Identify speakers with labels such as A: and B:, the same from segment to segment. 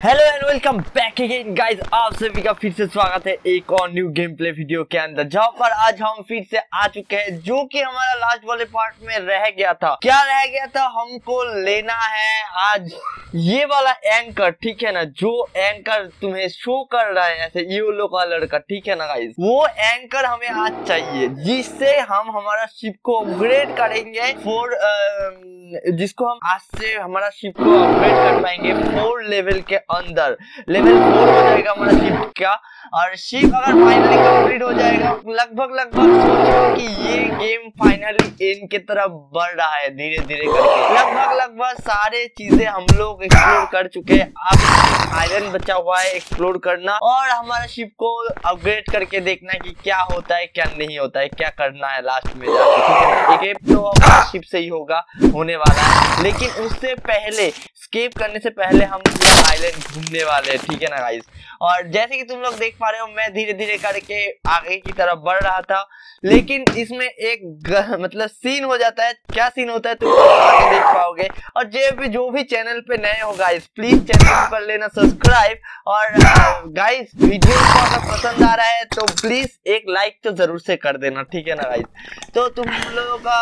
A: Hello and welcome back again guys, आप सभी का फिर से स्वागत है एक और न्यू गेम प्ले वीडियो के अंदर, जहां पर आज हम फिर से आ चुके हैं जो कि हमारा लास्ट वाले पार्ट में रह गया था। क्या रह गया था? हमको लेना है आज ये वाला एंकर, ठीक है ना, जो एंकर तुम्हें शो कर रहा है ऐसे येलो कलर का, ठीक है ना गाइस, वो एंकर हमें आज चाहिए जिससे हम हमारा शिप को अपग्रेड करेंगे जिसको हम आज से हमारा शिप को अपग्रेड कर पाएंगे 4 लेवल के अंदर। लेवल 4 हो जाएगा हमारा शिप का, और शिप अगर फाइनली कंप्लीट हो जाएगा लगभग सोचो कि ये गेम फाइनली एंड की तरफ बढ़ रहा है धीरे धीरे करके। लगभग सारे चीजें हम लोग एक्सप्लोर कर चुके हैं। अब आयरन बचा हुआ है एक्सप्लोर करना और हमारा शिप को अपग्रेड करके देखना कि क्या होता है क्या नहीं होता है, क्या करना है लास्ट में जाके, ठीक है ना। एक तो हमारा शिप से ही होने वाला है, लेकिन उससे पहले स्केप करने से पहले हम पूरा आइलैंड घूमने वाले हैं, ठीक है ना गाइस। और जैसे कि तुम लोग देख पा रहे हो, मैं धीरे धीरे करके आगे की तरफ बढ़ रहा था, लेकिन इसमें एक मतलब सीन हो जाता है। क्या सीन होता है तुम आगे देख पाओगे। और जो भी चैनल पे नए हो गाइस, प्लीज चैनल कर लेना सब्सक्राइब। और गाइस वीडियो को अगर पसंद आ रहा है तो प्लीज एक लाइक तो जरूर से कर देना, ठीक है ना गाइस। तो तुम लोगों का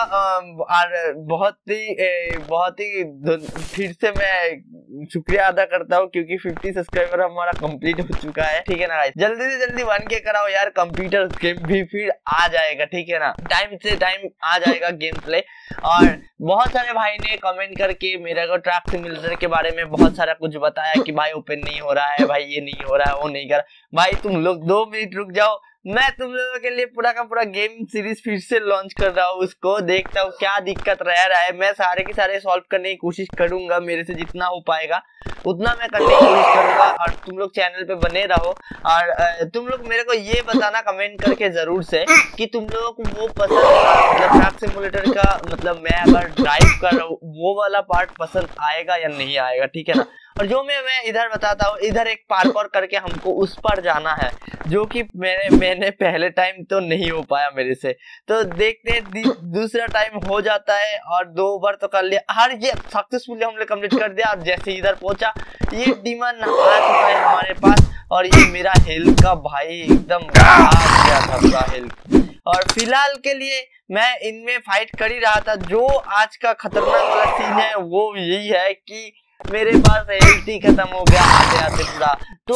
A: बहुत ही फिर से मैं शुक्रिया अदा करता हूँ, क्योंकि 50 सब्सक्राइबर हमारा कंप्लीट हो चुका है, ठीक है ना गाइस। जल्दी से जल्दी 1K कराओ यार, कंप्यूटर गेम भी फिर आ जाएगा, ठीक है ना, टाइम से टाइम आ जाएगा गेम प्ले। और बहुत सारे भाई ने कमेंट करके मेरे को ट्रैक सिमुलेटर के बारे में बहुत सारा कुछ बताया कि भाई ओपन नहीं हो रहा है, भाई ये नहीं हो रहा है, वो नहीं कर। भाई तुम लोग 2 मिनट रुक जाओ, मैं तुम लोगों के लिए पूरा का पूरा गेम सीरीज फिर से लॉन्च कर रहा हूँ। उसको देखता हूँ क्या दिक्कत रह रहा है, मैं सारे के सारे सॉल्व करने की कोशिश करूंगा, मेरे से जितना हो पाएगा उतना मैं करने की कोशिश करूंगा। और तुम लोग चैनल पे बने रहो, और तुम लोग मेरे को ये बताना कमेंट करके जरूर से कि तुम लोगों को वो पसंद, मतलब ट्रक सिमुलेटर का, मतलब मैं अगर ड्राइव कर रहा हूँ वो वाला पार्ट पसंद आएगा या नहीं आएगा, ठीक है ना। और जो मैं इधर बताता हूँ, इधर एक पार्कोर करके हमको उस पर जाना है, जो कि मैंने पहले टाइम तो नहीं हो पाया मेरे से, तो देखते हैं दूसरा टाइम हो जाता है। और 2 बार तो कर लिया, हर ये सक्सेसफुली हमने कंप्लीट कर दिया। जैसे इधर पहुंचा, ये डीमन आ चुका है हमारे पास, और ये मेरा हेल्थ का भाई एकदम आ गया था पूरा हेल्थ। और फिलहाल के लिए मैं इनमें फाइट कर ही रहा था। जो आज का खतरनाक वाला सीन है वो यही है कि मेरे पास हेल्थ ही खत्म हो गया आते आते पूरा।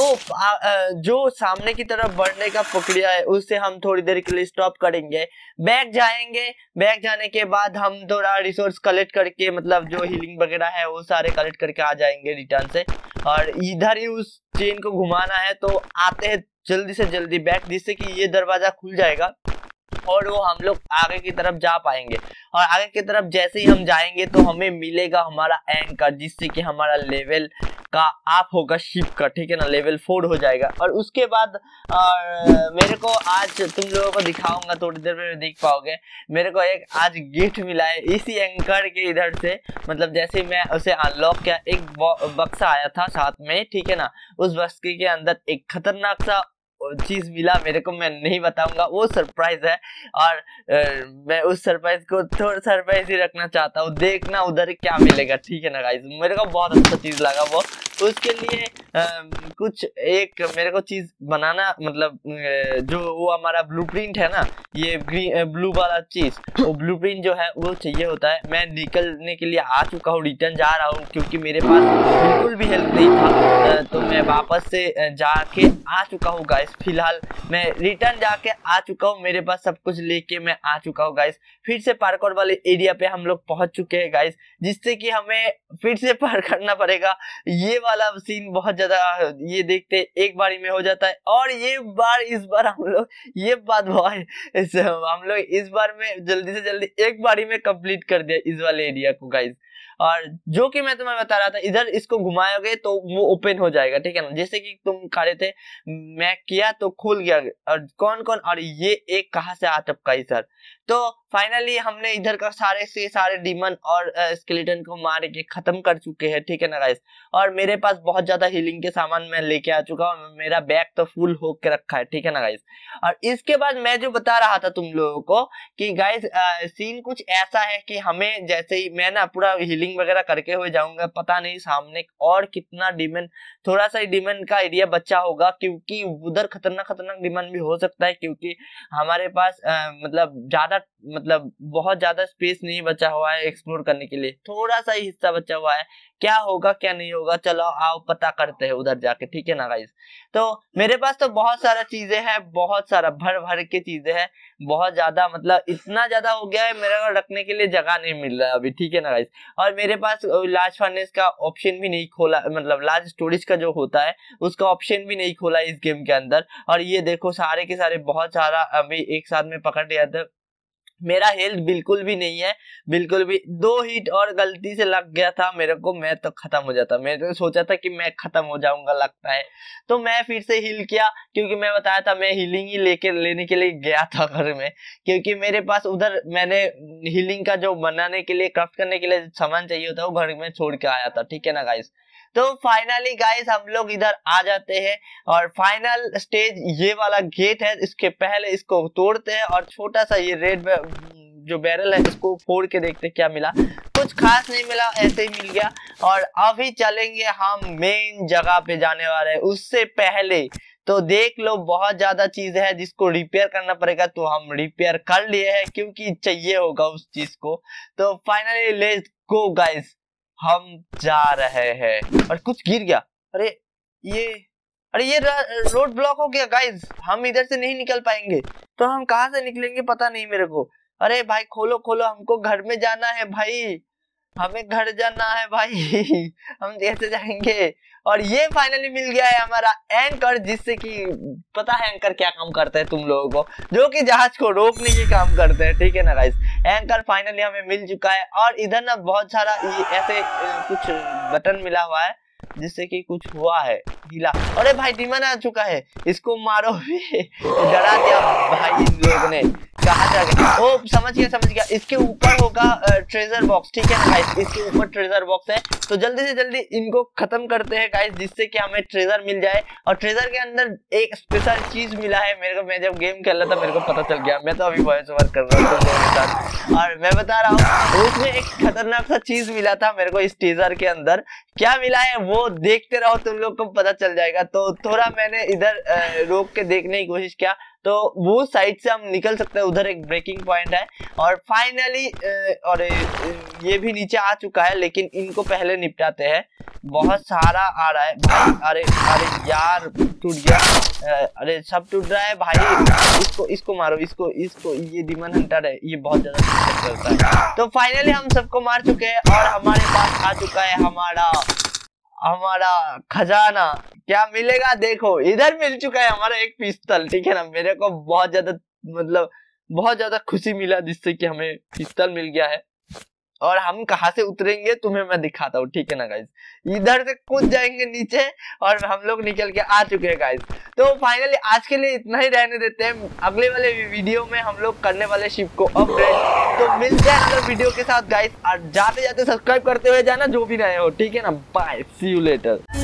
A: तो जो सामने की तरफ बढ़ने का प्रक्रिया है उससे हम थोड़ी देर के लिए स्टॉप करेंगे, बैक जाएंगे। बैक जाने के बाद हम थोड़ा रिसोर्स कलेक्ट करके, मतलब जो हीलिंग वगैरह है वो सारे कलेक्ट करके आ जाएंगे रिटर्न से। और इधर ही उस चेन को घुमाना है, तो आते हैं जल्दी से जल्दी बैक, जिससे कि ये दरवाजा खुल जाएगा और वो हम लोग आगे की तरफ जा पाएंगे। और आगे की तरफ जैसे ही हम जाएंगे तो हमें मिलेगा हमारा एंकर, जिससे कि हमारा लेवल का आप होगा शिप का, ठीक है ना, लेवल 4 हो जाएगा। और उसके बाद मेरे को आज तुम लोगों को दिखाऊंगा, थोड़ी देर में देख पाओगे, मेरे को एक आज गिफ्ट मिला है इसी एंकर के इधर से। मतलब जैसे मैं उसे अनलॉक किया, एक बक्सा आया था साथ में, ठीक है ना, उस बक्से के अंदर एक खतरनाक सा चीज मिला मेरे को, मैं नहीं बताऊंगा, वो सरप्राइज है। और मैं उस सरप्राइज को थोड़ा सरप्राइज ही रखना चाहता हूँ, देखना उधर क्या मिलेगा, ठीक है ना गाइस। मेरे को बहुत अच्छा चीज लगा वो। उसके लिए कुछ एक मेरे को चीज बनाना, मतलब जो वो हमारा ब्लूप्रिंट है ना, ये ब्लू वाला चीज, वो ब्लूप्रिंट जो है वो चाहिए होता है। मैं निकलने के लिए आ चुका हूँ, रिटर्न जा रहा हूँ, क्योंकि मेरे पास बिल्कुल भी हेल्प नहीं था, तो मैं वापस से जाके आ चुका हूँ गाइस। फिलहाल मैं रिटर्न जाके आ चुका हूँ, मेरे पास सब कुछ लेके मैं आ चुका हूँ गाइस। फिर से पार्कोर वाले एरिया पे हम लोग पहुंच चुके हैं गाइस, जिससे कि हमें फिर से पार करना पड़ेगा। ये वाला सीन बहुत ज्यादा, ये देखते एक बारी में हो जाता है। और इस बार हम लोग, ये बात भाई, हम लोग इस बार में जल्दी से जल्दी एक बारी में कंप्लीट कर दिया इस वाले एरिया को गाइस। और जो कि मैं तुम्हें बता रहा था, इधर इसको घुमाओगे तो वो ओपन हो जाएगा, ठीक है ना, जैसे कि तुम खा रहे थे, मैं किया तो खुल गया। और कौन कौन, और ये एक कहाँ से आ टपका सर, तो फाइनली हमने इधर का सारे से सारे डीमन और स्केलेटन को मार के खत्म कर चुके हैं, ठीक है ना गाइस। और मेरे पास बहुत ज्यादा हीलिंग के सामान मैं लेके आ चुका हूँ, मेरा बैग तो फुल हो के रखा है, ठीक है ना गाइस। और इसके बाद मैं जो बता रहा था तुम लोगों को कि गाइस सीन कुछ ऐसा है कि हमें जैसे ही मैं ना पूरा हीलिंग वगैरह करके हुए जाऊंगा, पता नहीं सामने और कितना डीमन, थोड़ा सा ही डीमन का एरिया बचा होगा, क्योंकि उधर खतरनाक खतरनाक डीमन भी हो सकता है, क्योंकि हमारे पास मतलब बहुत ज्यादा स्पेस नहीं बचा हुआ है एक्सप्लोर करने के लिए, थोड़ा सा ही हिस्सा बचा हुआ है। क्या होगा क्या नहीं होगा, चलो आओ पता करते हैं उधर जाके, ठीक है ना गाइस। तो मेरे पास तो बहुत सारा चीजें हैं, बहुत सारा भर भर के चीजें हैं, बहुत ज्यादा, मतलब इतना ज्यादा हो गया है मेरे को रखने के लिए जगह नहीं मिल रहा है अभी, ठीक है ना गाइस। और मेरे पास लार्ज फर्नेस का ऑप्शन भी नहीं खोला, मतलब लार्ज स्टोरेज का जो होता है उसका ऑप्शन भी नहीं खोला इस गेम के अंदर। और ये देखो सारे के सारे बहुत सारा अभी एक साथ में पकड़ लिया था। मेरा हेल्थ बिल्कुल भी नहीं है, बिल्कुल भी। 2 हिट और गलती से लग गया था मेरे को, मैं तो खत्म हो जाता, मैंने तो सोचा था कि मैं खत्म हो जाऊंगा लगता है, तो मैं फिर से हील किया, क्योंकि मैं बताया था मैं हीलिंग ही लेने के लिए गया था घर में, क्योंकि मेरे पास उधर मैंने हीलिंग का जो बनाने के लिए क्राफ्ट करने के लिए सामान चाहिए होता है वो घर में छोड़ के आया था, ठीक है ना गाइस। तो फाइनली गाइस हम लोग इधर आ जाते हैं और फाइनल स्टेज ये वाला गेट है, इसके पहले इसको तोड़ते हैं और छोटा सा ये रेड जो बैरल है इसको फोड़ के देखते हैं क्या मिला। कुछ खास नहीं मिला, ऐसे ही मिल गया। और अभी चलेंगे हम मेन जगह पे जाने वाले हैं, उससे पहले तो देख लो बहुत ज्यादा चीज है जिसको रिपेयर करना पड़ेगा, तो हम रिपेयर कर लिए हैं क्योंकि चाहिए होगा उस चीज को। तो फाइनली लेट्स गो गाइस, हम जा रहे हैं। और कुछ गिर गया, अरे ये रोड ब्लॉक हो गया गाइस, हम इधर से नहीं निकल पाएंगे, तो हम कहाँ से निकलेंगे पता नहीं मेरे को। अरे भाई खोलो खोलो, हमको घर में जाना है भाई, हमें घर जाना है भाई हम कैसे जाएंगे। और ये फाइनली मिल गया है हमारा एंकर, जिससे कि पता है एंकर क्या काम करता है तुम लोगों को, जो कि जहाज को रोकने के काम करते हैं, ठीक है ना गाइस। एंकर फाइनली हमें मिल चुका है। और इधर ना बहुत सारा ऐसे कुछ बटन मिला हुआ है जिससे कि कुछ हुआ है ढीला। अरे भाई डीमन आ चुका है, इसको मारो भी डरा दिया भाई इन लोगों ने। कहाँ जा गया? ओ समझ गया, इसके ऊपर होगा ट्रेजर बॉक्स, ठीक है ना गाइस, इसके ऊपर ट्रेजर बॉक्स है। तो जल्दी से जल्दी इनको खत्म करते हैं गाइस, जिससे कि हमें ट्रेजर मिल जाए। और ट्रेजर के अंदर एक स्पेशल चीज मिला है मेरे को, मैं जब गेम खेल रहा था मेरे को पता चल गया, मैं तो अभी वॉइस ओवर कर रहा हूँ तुम साथ और मैं बता रहा हूँ उसमें एक खतरनाक सा चीज मिला था मेरे को इस ट्रेजर के अंदर। क्या मिला है वो देखते रहो, तुम लोग को पता चल जाएगा। तो थोड़ा मैंने इधर रोक के देखने की कोशिश किया, तो वो साइड से हम निकल सकते हैं, उधर एक ब्रेकिंग पॉइंट है। और फाइनली और ये भी नीचे आ चुका है, लेकिन इनको पहले निपटाते हैं। बहुत सारा आ रहा है भाई, अरे अरे यार टूट गया, अरे सब टूट रहा है भाई, इसको मारो, इसको ये डीमन हंटर है, ये बहुत ज्यादा दिक्कत करता है। तो फाइनली हम सबको मार चुके हैं और हमारे पास आ चुका है हमारा खजाना। क्या मिलेगा देखो, इधर मिल चुका है हमारा एक पिस्तल, ठीक है ना। मेरे को बहुत ज्यादा मतलब बहुत ज्यादा खुशी मिला जिससे कि हमें पिस्तल मिल गया है। और हम कहाँ से उतरेंगे तुम्हें मैं दिखाता हूँ, ठीक है ना गाइस। इधर से कूद जाएंगे नीचे और हम लोग निकल के आ चुके हैं गाइस। तो फाइनली आज के लिए इतना ही रहने देते हैं, अगले वाले वीडियो में हम लोग करने वाले शिप को अपग्रेड। तो मिलते हैं अगले वीडियो के साथ गाइस, और जाते जाते सब्सक्राइब करते हुए जाना जो भी नए हो, ठीक है ना। Bye, see you letter.